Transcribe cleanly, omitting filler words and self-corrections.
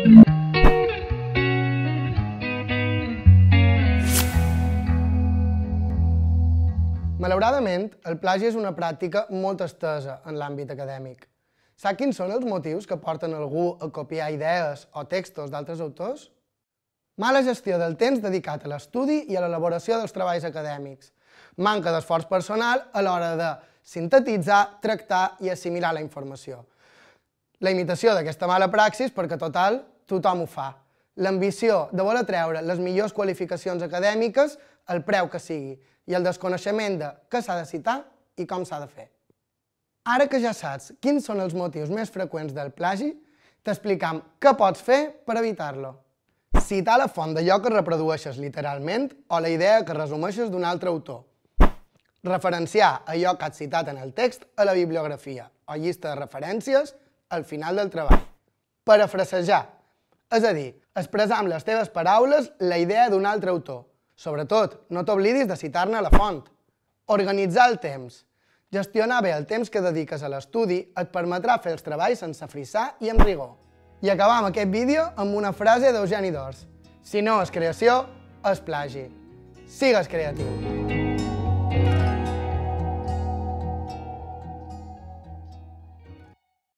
Malauradament, el plagi és una pràctica molt estesa en l'àmbit acadèmic. Sap quins són els motius que porten algú a copiar idees o textos d'altres autors? Mala gestió del temps dedicat a l'estudi i a l'elaboració dels treballs acadèmics. Manca d'esforç personal a l'hora de sintetitzar, tractar i assimilar la informació. La imitació d'aquesta mala praxis perquè, total, tothom ho fa. L'ambició de voler treure les millors qualificacions acadèmiques al preu que sigui i el desconeixement de què s'ha de citar i com s'ha de fer. Ara que ja saps quins són els motius més freqüents del plagi, t'explicam què pots fer per evitar-lo. Citar la font d'allò que reprodueixes literalment o la idea que resumeixes d'un altre autor. Referenciar allò que has citat en el text a la bibliografia o llista de referències al final del treball. Parafrasejar, és a dir, expressar amb les teves paraules la idea d'un altre autor. Sobretot, no t'oblidis de citar-ne la font. Organitzar el temps. Gestionar bé el temps que dediques a l'estudi et permetrà fer els treballs sense frissar i amb rigor. I acabam aquest vídeo amb una frase d'Eugeni d'Ors. Si no és creació, és plagi. Sigues creatiu.